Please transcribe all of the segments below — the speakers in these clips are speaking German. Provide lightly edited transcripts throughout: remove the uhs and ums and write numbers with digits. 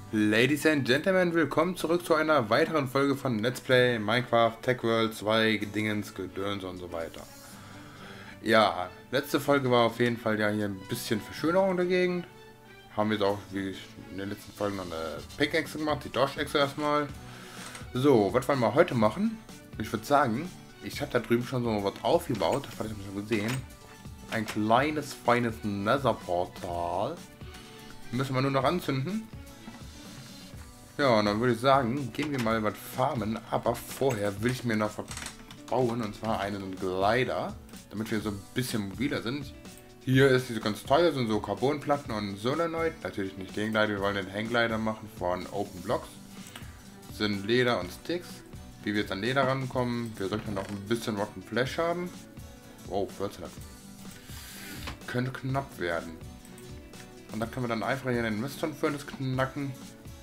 Ladies and Gentlemen, willkommen zurück zu einer weiteren Folge von Let's Play Minecraft Tech World 2 Dingens, Gedöns und so weiter. Ja, letzte Folge war auf jeden Fall ja hier ein bisschen Verschönerung der Gegend. Haben jetzt auch, wie in den letzten Folgen, noch eine Pickaxe gemacht, die Dorschechse erstmal. So, was wollen wir heute machen? Ich würde sagen, ich habe da drüben schon so was aufgebaut, das habe ich schon gesehen. Ein kleines, feines Nether-Portal. Müssen wir nur noch anzünden. Ja, und dann würde ich sagen, gehen wir mal was farmen, aber vorher will ich mir noch bauen, und zwar einen Glider, damit wir so ein bisschen mobiler sind. Hier ist diese ganz teuer, sind so Carbonplatten und Solenoid, natürlich nicht den Glider, wir wollen den Hangglider machen von Open Blocks. Das sind Leder und Sticks. Wie wir jetzt an Leder rankommen, wir sollten noch ein bisschen Rotten Flash haben. Oh, 14. Könnte knapp werden. Und da können wir dann einfach hier den Mistton Furnace knacken.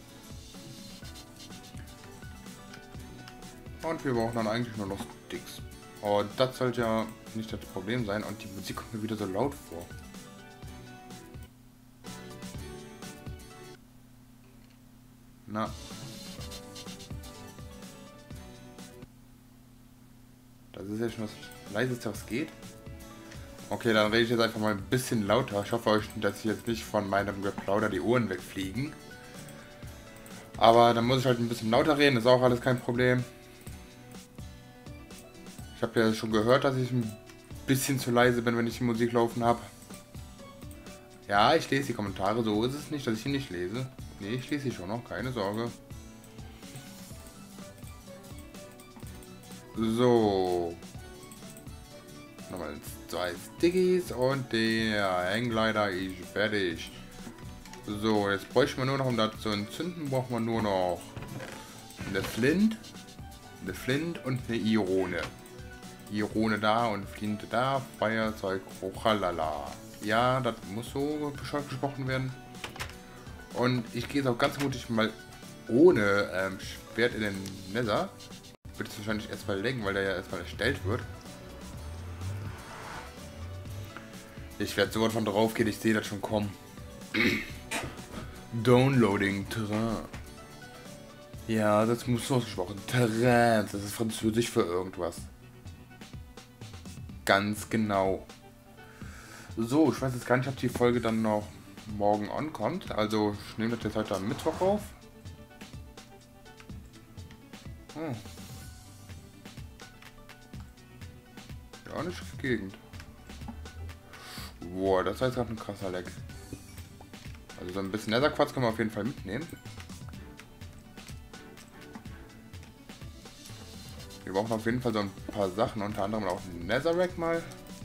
Und wir brauchen dann eigentlich nur noch Sticks. Und das sollte ja nicht das Problem sein. Und die Musik kommt mir wieder so laut vor. Na. Das ist ja schon das Leiseste, was geht. Okay, dann rede ich jetzt einfach mal ein bisschen lauter. Ich hoffe euch, dass jetzt nicht von meinem Geplauder die Ohren wegfliegen. Aber dann muss ich halt ein bisschen lauter reden, ist auch alles kein Problem. Ich habe ja schon gehört, dass ich ein bisschen zu leise bin, wenn ich die Musik laufen habe. Ja, ich lese die Kommentare, so ist es nicht, dass ich sie nicht lese. Nee, ich lese sie schon noch, keine Sorge. So. Nochmal 2 Stickies und der Hangglider ist fertig. So, jetzt bräuchten wir nur noch, um das zu entzünden, brauchen wir nur noch eine Flint und eine Irone. Irone da und Flinte da, Feuerzeug, hochalala. Ja, das muss so gesprochen werden. Und ich gehe jetzt auch ganz mutig mal ohne Schwert in den Nether. Wird es wahrscheinlich erstmal lenken, weil der ja erstmal erstellt wird. Ich werde sofort von drauf gehen, ich sehe das schon kommen. Downloading Terrain. Ja, das muss so ausgesprochen. Terrain, das ist Französisch für irgendwas. Ganz genau. So, ich weiß jetzt gar nicht, ob die Folge dann noch morgen ankommt. Also, ich nehme das jetzt heute am Mittwoch auf. Ja, nicht Gegend. Boah, das war jetzt gerade ein krasser Leck. Also so ein bisschen Netherquarz können wir auf jeden Fall mitnehmen. Wir brauchen auf jeden Fall so ein paar Sachen, unter anderem auch ein Netherrack mal.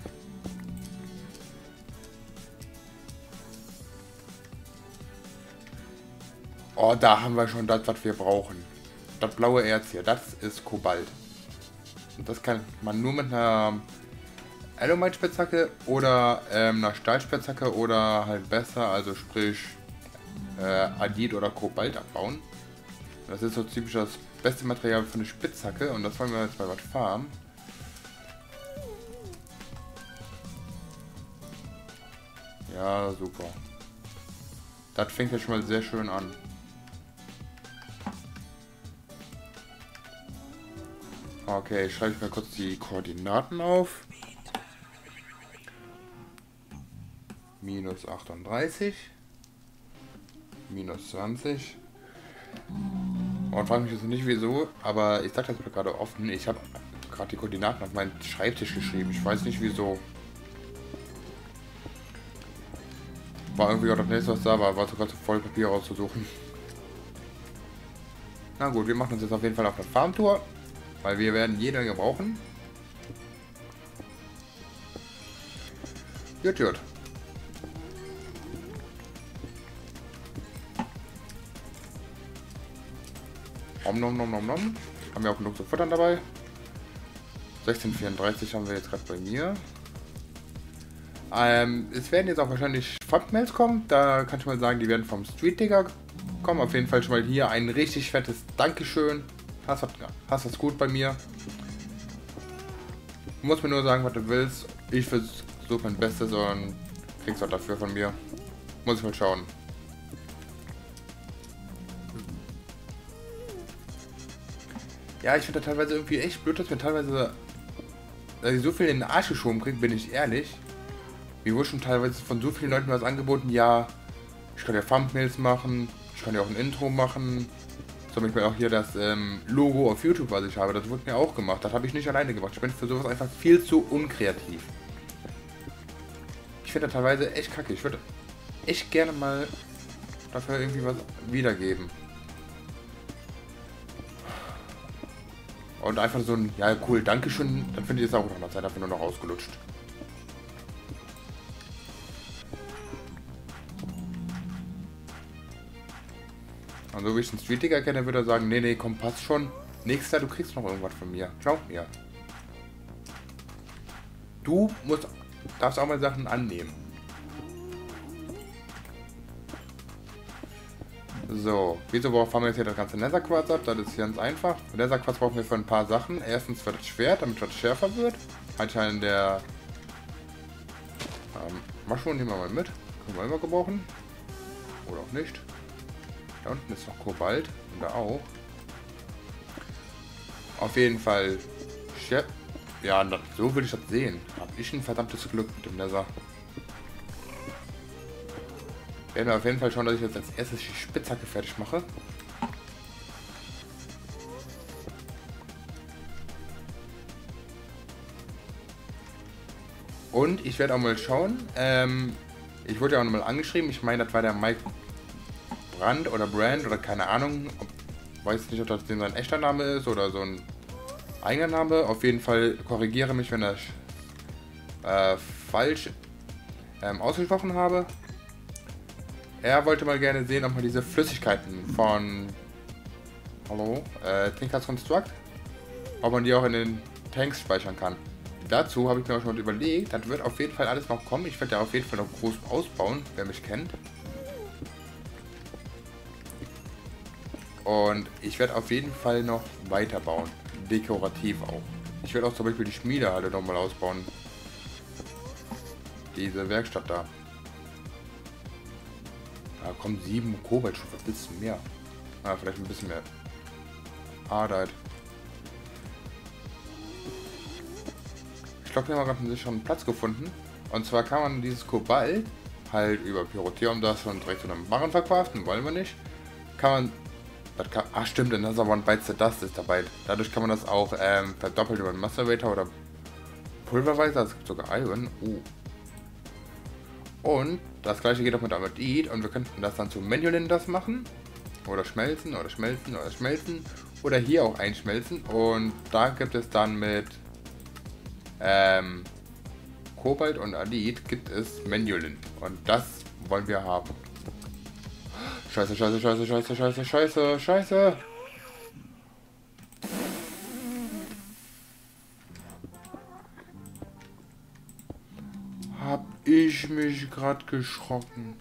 Oh, da haben wir schon das, was wir brauchen. Das blaue Erz hier, das ist Kobalt. Und das kann man nur mit einer Alumite-Spitzhacke oder einer Stahlspitzhacke oder halt besser, also sprich Adit oder Kobalt abbauen. Das ist so typisch das beste Material für eine Spitzhacke und das wollen wir jetzt mal was farmen. Ja, super. Das fängt ja schon mal sehr schön an. Okay, ich schreibe mir kurz die Koordinaten auf. Minus 38. Minus 20. Und frage mich jetzt nicht wieso, aber ich sage das mal gerade offen. Ich habe gerade die Koordinaten auf meinen Schreibtisch geschrieben. Ich weiß nicht wieso. War irgendwie auch das nächste, was da war, war sogar zu voll Papier rauszusuchen. Na gut, wir machen uns jetzt auf jeden Fall auf eine Farmtour, weil wir werden jede Menge brauchen. Gut, gut. Nom. Haben wir auch genug zu futtern dabei. 1634 haben wir jetzt gerade bei mir. Es werden jetzt auch wahrscheinlich Thumbnails kommen. Da kann ich mal sagen, die werden vom Street Digger kommen. Auf jeden Fall schon mal hier ein richtig fettes Dankeschön. Hast was gut bei mir. Du musst mir nur sagen, was du willst. Ich versuche mein Bestes und kriegst was dafür von mir. Muss ich mal schauen. Ja, ich finde das teilweise irgendwie echt blöd, dass mir teilweise dass ich so viel in den Arsch geschoben kriege, bin ich ehrlich. Mir wurde schon teilweise von so vielen Leuten was angeboten, ja, ich kann ja Thumbnails machen, ich kann ja auch ein Intro machen. Zum Beispiel auch hier das Logo auf YouTube, was ich habe, das wurde mir auch gemacht. Das habe ich nicht alleine gemacht. Ich bin für sowas einfach viel zu unkreativ. Ich finde das teilweise echt kacke. Ich würde echt gerne mal dafür irgendwie was wiedergeben. Und einfach so ein, ja cool, Dankeschön, dann finde ich es auch noch eine Zeit dafür nur noch ausgelutscht. Und so wie ich den Street Digger kenne, würde er sagen, nee, nee, komm, passt schon. Nächstes Jahr, du kriegst noch irgendwas von mir. Glaub mir. Darfst auch mal Sachen annehmen. So, wieso fahren wir jetzt hier das ganze Netherquarz ab? Das ist ganz einfach. Für Netherquarz brauchen wir für ein paar Sachen. Erstens für das Schwert, damit das schärfer wird. Anscheinend der Mushroom nehmen wir mal mit. Können wir immer gebrauchen. Oder auch nicht. Da unten ist noch Kobalt. Und da auch. Auf jeden Fall. Ja, so will ich das sehen. Hab ich ein verdammtes Glück mit dem Nether. Werden wir auf jeden Fall schauen, dass ich jetzt als erstes die Spitzhacke fertig mache. Und ich werde auch mal schauen. Ich wurde ja auch nochmal angeschrieben. Ich meine, das war der Mike Brand oder keine Ahnung. Weiß nicht, ob das sein echter Name ist oder so ein eigener Name. Auf jeden Fall korrigiere mich, wenn das falsch ausgesprochen habe. Er wollte mal gerne sehen, ob man diese Flüssigkeiten von Trinkers Construct, ob man die auch in den Tanks speichern kann. Dazu habe ich mir auch schon überlegt, das wird auf jeden Fall alles noch kommen. Ich werde ja auf jeden Fall noch groß ausbauen, wer mich kennt. Und ich werde auf jeden Fall noch weiterbauen. Dekorativ auch. Ich werde auch zum Beispiel die Schmiedehalle nochmal ausbauen. Diese Werkstatt da. Da kommt 7 Kobaltschuh, was willst du mehr? Ah, vielleicht ein bisschen mehr. Ardite. Ich glaube, wir haben gerade schon einen Platz gefunden. Und zwar kann man dieses Kobalt halt über Pyrotheum das schon direkt zu einem Barren verkraften, wollen wir nicht. Ach stimmt, in Another One Bites the Dust ist dabei. Dadurch kann man das auch verdoppeln über einen Macerator oder Pulverweiser. Es gibt sogar Iron. Und das gleiche geht auch mit Amadit und wir könnten das dann zu Menulin das machen. Oder schmelzen, oder schmelzen, oder schmelzen. Oder hier auch einschmelzen. Und da gibt es dann mit Kobalt und Adit gibt es Menulin. Und das wollen wir haben. Scheiße, scheiße, scheiße, scheiße, scheiße, scheiße, scheiße. Hab ich mich gerade geschrocken.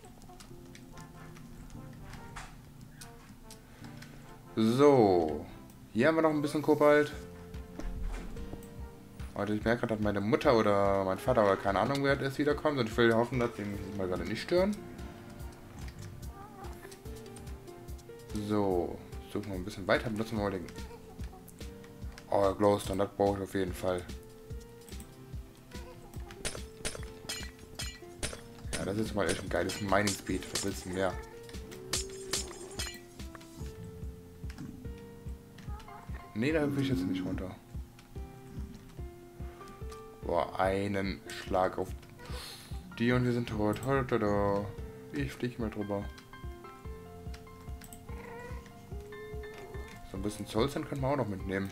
So. Hier haben wir noch ein bisschen Kobalt. Und ich merke gerade, dass meine Mutter oder mein Vater oder keine Ahnung wer das wiederkommt. Und ich will hoffen, dass sie mich mal gerade nicht stören. So. Suchen wir ein bisschen weiter. Benutzen wir mal den... Oh, Glowstone, das brauche ich auf jeden Fall. Ja, das ist mal echt ein geiles Mining Speed. Was willst du mehr? Nee, da will ich jetzt nicht runter. Boah, einen Schlag auf die und wir sind tot. Ich fliege mal drüber. So ein bisschen Soulsand können wir auch noch mitnehmen.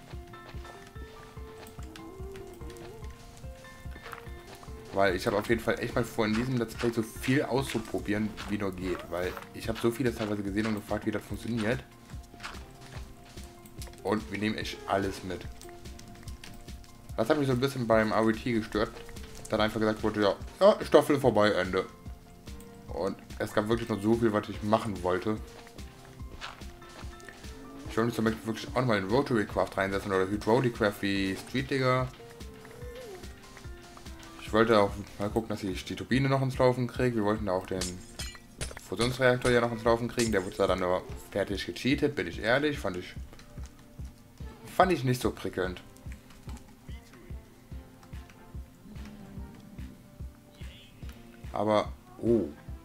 Weil ich habe auf jeden Fall echt mal vor, in diesem Let's Play so viel auszuprobieren, wie nur geht. Weil ich habe so vieles teilweise gesehen und gefragt, wie das funktioniert. Und wir nehmen echt alles mit. Das hat mich so ein bisschen beim RET gestört. Dann einfach gesagt wurde, ja, Staffel vorbei, Ende. Und es gab wirklich noch so viel, was ich machen wollte. Ich wollte mich zum Beispiel wirklich auch nochmal in Rotary Craft reinsetzen oder Hydraulic Craft wie Street Digger. Ich wollte auch mal gucken, dass ich die Turbine noch ins Laufen kriege. Wir wollten da auch den Fusionsreaktor ja noch ins Laufen kriegen. Der wurde da dann nur fertig gecheatet, bin ich ehrlich. Fand ich fand ich nicht so prickelnd. Aber, oh.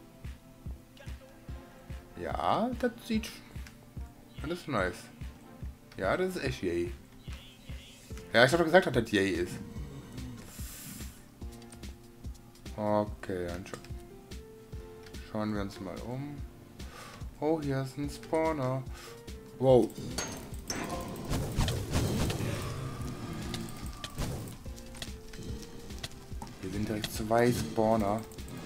Ja, das sieht... Das ist nice. Ja, das ist echt yay. Ja, ich habe doch gesagt, dass das yay ist. Okay, dann schauen wir uns mal um. Oh, hier ist ein Spawner. Wow. Hier sind direkt 2 Spawner.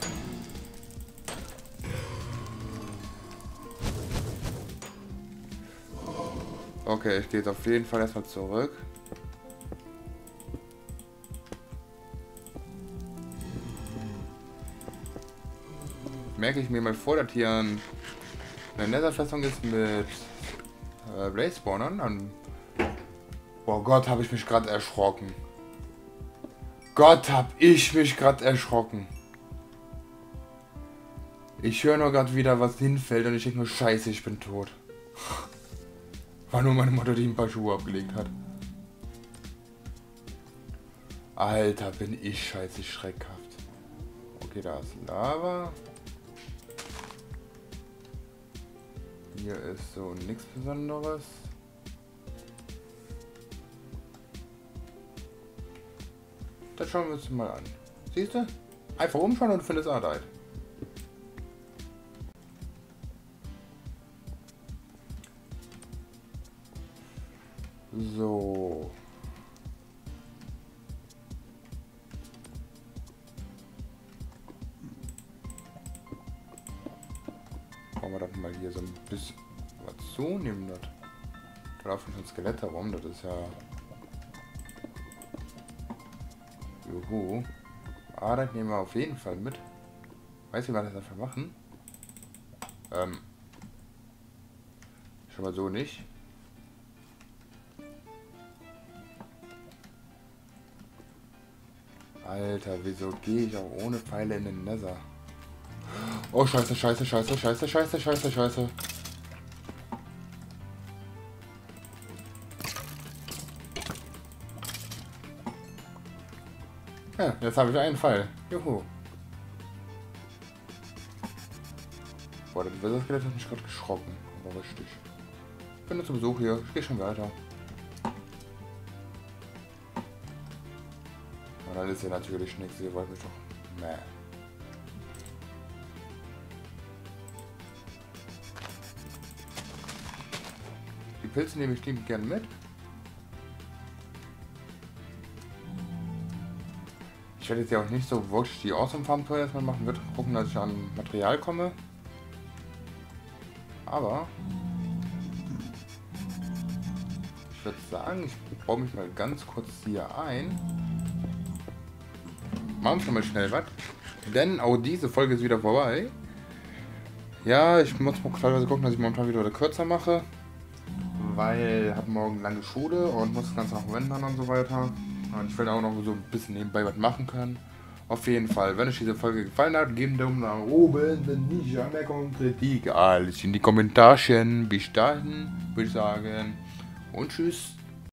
Okay, ich gehe jetzt auf jeden Fall erstmal zurück. Merke ich mir mal vor, dass hier eine Nether-Festung ist mit Blaze-Spawnern. Dann... Oh Gott, habe ich mich gerade erschrocken. Gott, hab ich mich gerade erschrocken. Ich höre nur gerade wieder, was hinfällt und ich denke nur, scheiße, ich bin tot. War nur meine Mutter, die ein paar Schuhe abgelegt hat. Alter, bin ich scheiße schreckhaft. Okay, da ist Lava. Hier ist so nichts Besonderes. Das schauen wir uns mal an. Siehst du? Einfach umschauen und du findest Arbeit. So. Machen wir das mal hier so ein bisschen was zu. Nehmen das. Da laufen schon Skelette rum. Das ist ja... Juhu. Ah, das nehmen wir auf jeden Fall mit. Weiß nicht, was wir dafür machen. Schon mal so nicht. Alter, wieso gehe ich auch ohne Pfeile in den Nether? Oh, scheiße, scheiße, scheiße, scheiße, scheiße, scheiße, scheiße. Ja, jetzt habe ich einen Pfeil. Juhu. Boah, das Wetterskelett hat mich gerade geschrocken. Aber richtig. Ich bin nur zu Besuch hier. Ich gehe schon weiter. Und dann ist ja natürlich nichts. Ihr wollt mich doch... Mäh. Die Pilze nehme ich liebend gern mit. Ich werde jetzt ja auch nicht so wirklich die Awesome Farm Tour erstmal machen. Wird gucken, dass ich an Material komme. Aber ich würde sagen, ich baue mich mal ganz kurz hier ein. Machen wir mal schnell was. Denn auch diese Folge ist wieder vorbei. Ja, ich muss mal teilweise gucken, dass ich momentan wieder kürzer mache. Weil ich habe morgen lange Schule und muss das Ganze noch wenden und so weiter. Und ich will auch noch so ein bisschen nebenbei was machen können. Auf jeden Fall, wenn euch diese Folge gefallen hat, gebt einen Daumen nach oben. Wenn nicht, Anmerkungen, Kritik, alles in die Kommentarchen. Bis dahin, würde ich sagen. Und tschüss.